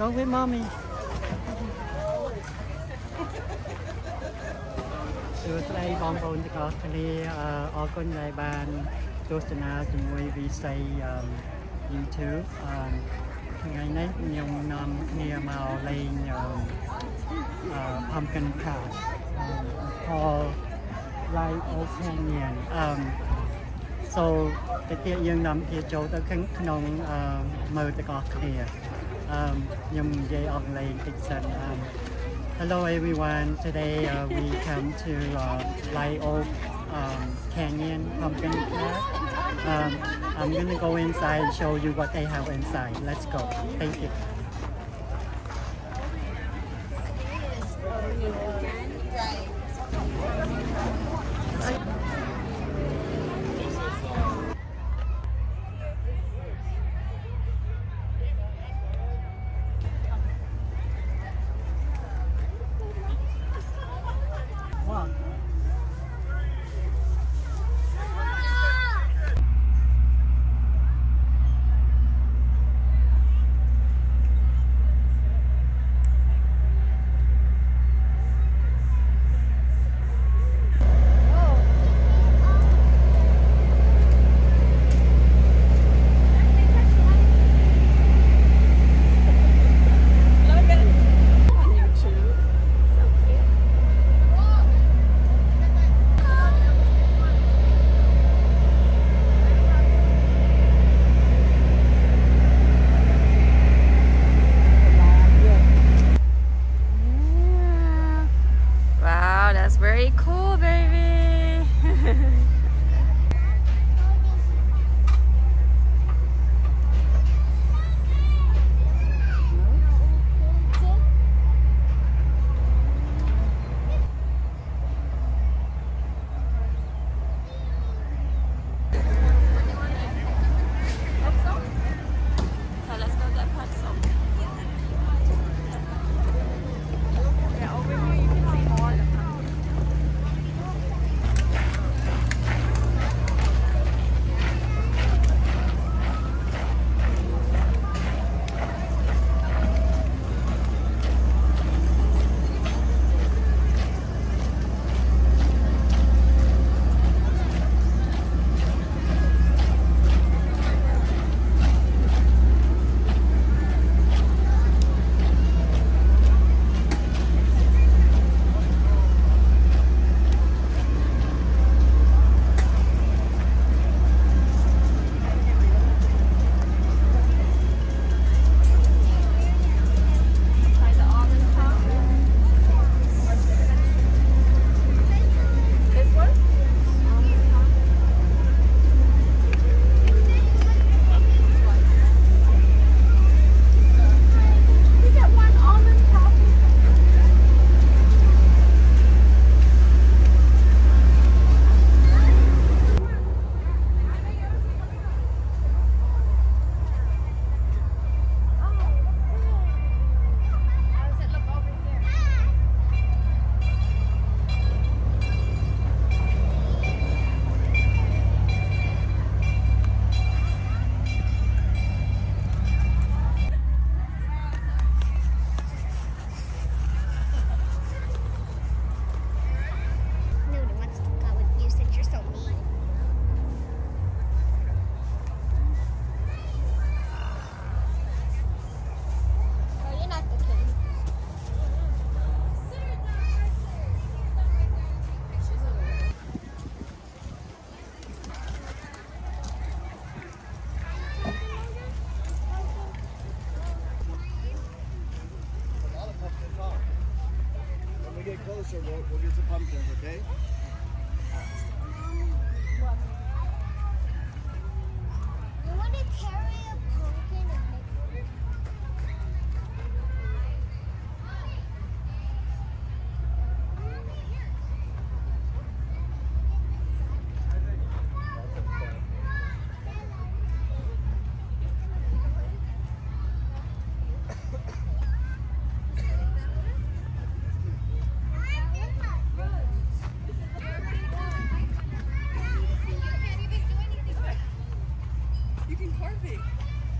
Go with mommy. សួស្តីបងប្អូនទាំងអស់គ្នាអរគុណដែលបានទស្សនាជាមួយវិស័យ YouTube ថ្ងៃនេះខ្ញុំនាំគ្នាមកលេងpumpkin carving called Light Oak Canyon so តិចទៀតយើងនាំគ្នាចូលទៅក្នុងមើលទាំងអស់គ្នាខ្ញុំនិយាយអង់គ្លេសតិចសិនHello everyone, today we come to Light Oak Canyon Pumpkin Carve. I'm going to go inside and show you what they have inside. Let's go. Thank you. Very cool, baby. Closer, we'll get some pumpkins, okay? You want to carry a pumpkin and make it? You can carve it.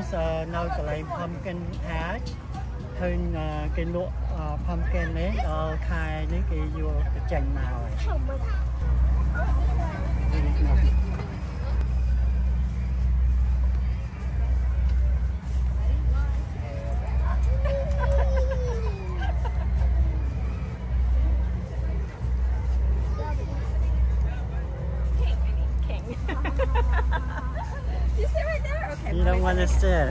Redlands នៅកន្លែង Pumpkin Patch ឃើញគេលក់ pumpkin នេះដល់ខែនេះគេយកទៅចេញមកហើយ You sit right there? Okay. You don't want to sit.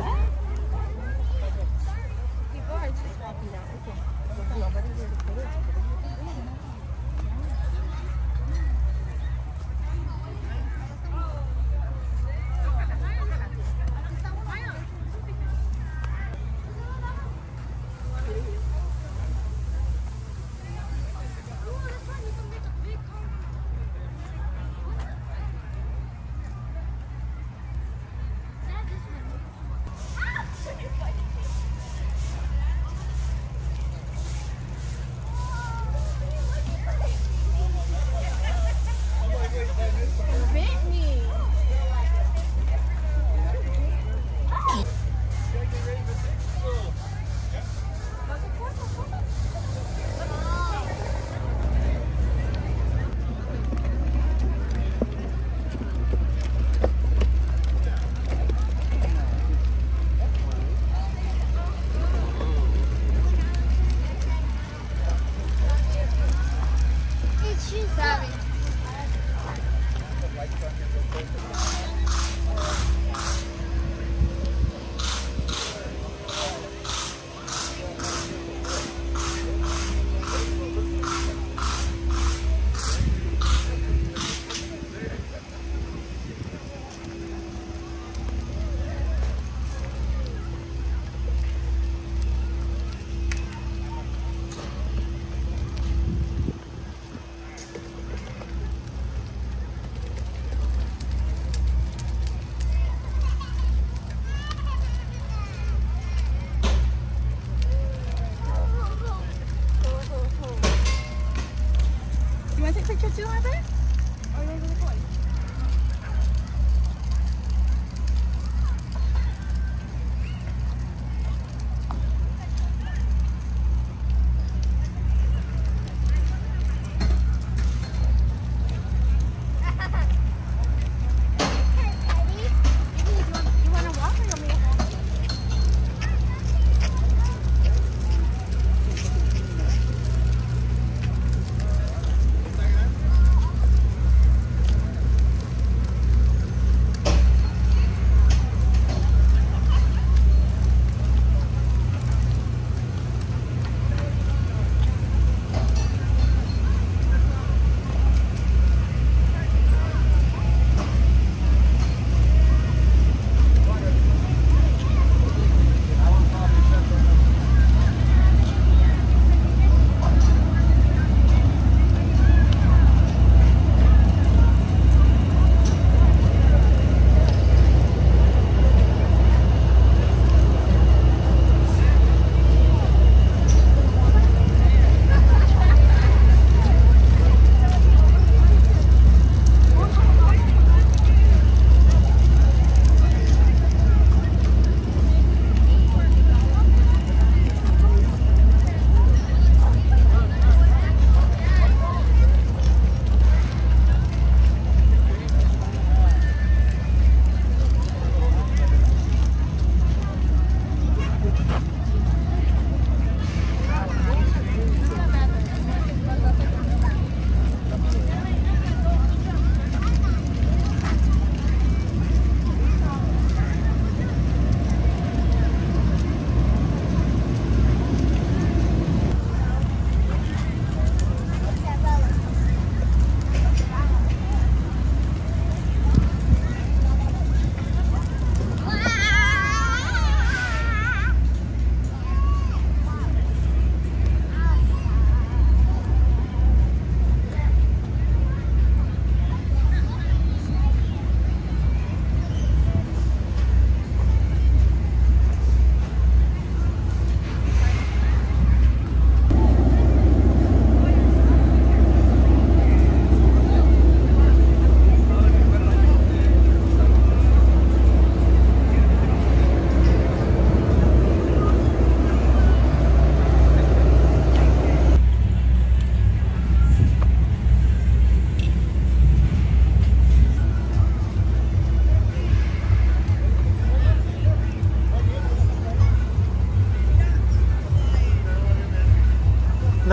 People are just walking down. Okay. Nobody here to put it.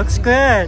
Looks good.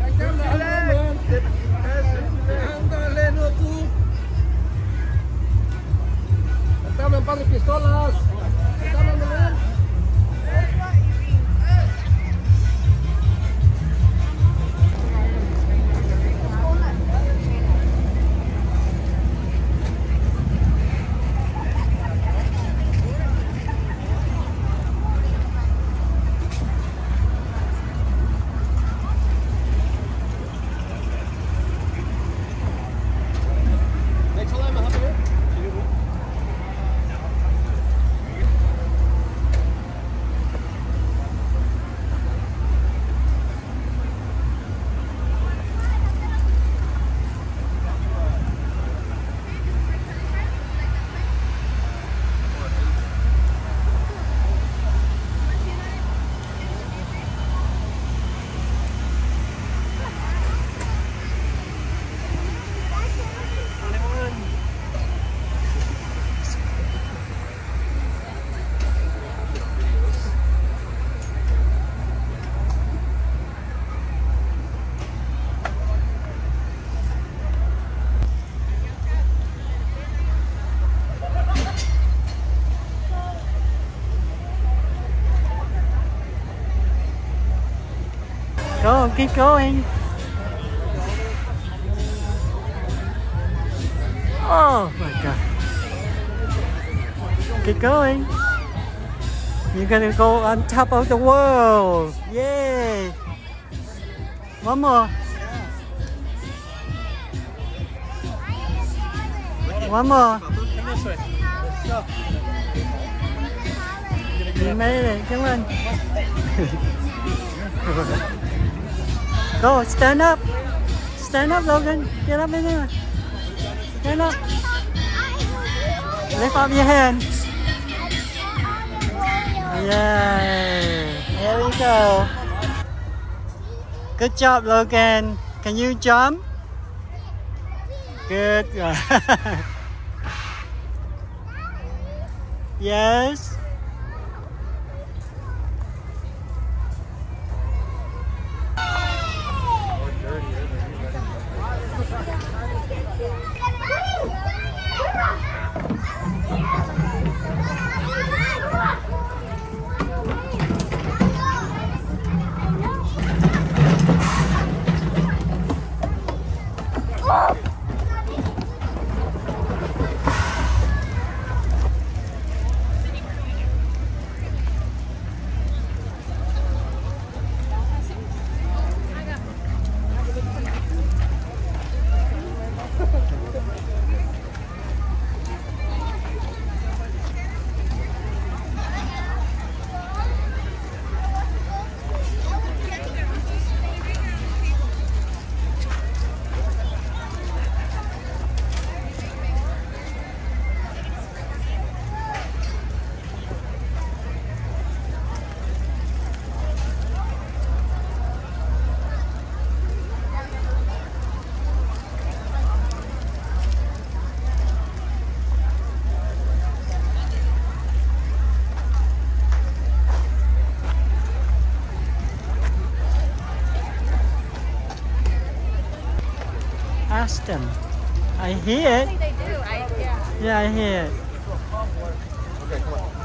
Go, keep going. Oh my God. Keep going. You're gonna go on top of the world. Yay. One more. One more. You made it. Come on. Go, stand up. Stand up, Logan. Get up in there. Stand up. Lift up your hand. Yay. Here we go. Good job, Logan. Can you jump? Good. Yes. Ask them. I hear it. I think they do. Yeah, I hear it. Okay, come on.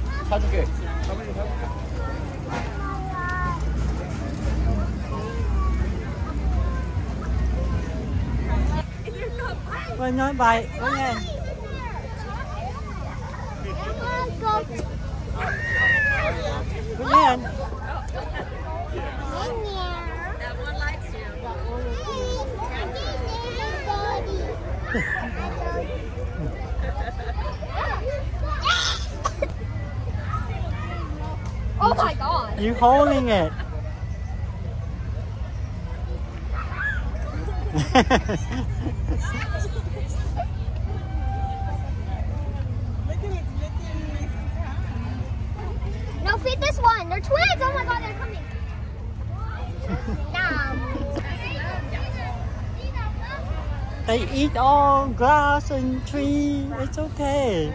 사줄게. Quên nói bài Quên nghe. Quên nghe anh. That one likes you. Oh my god. You holding it. No, feed this one. They're twins. Oh my god, they're coming. They eat all grass and tree. It's okay.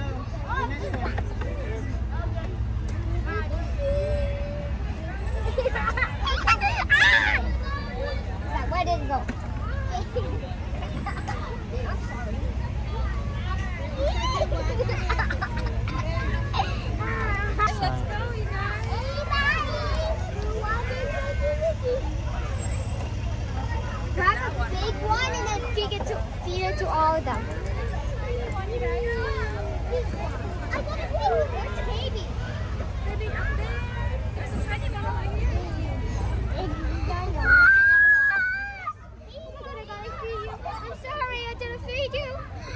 Where did it go? Grab a big one and then feed it to all of them. I got a baby. Where's the baby? Baby, up there. There's a tiny one over here. I'm sorry, I didn't feed you.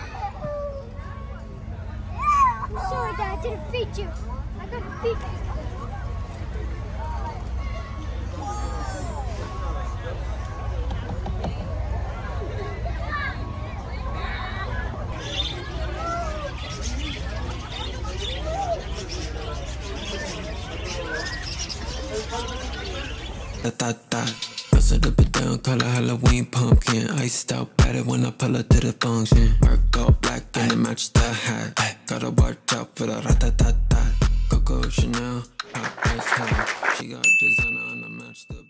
I'm sorry that I didn't feed you. I gotta feed you. Bust it up and down, call it Halloween pumpkin. Iced out, bad it when I pull up to the function. Work all black and it match the hat. Gotta watch out for the rat-a-tat-tat. Coco Chanel, hot ice hat. She got designer on the match the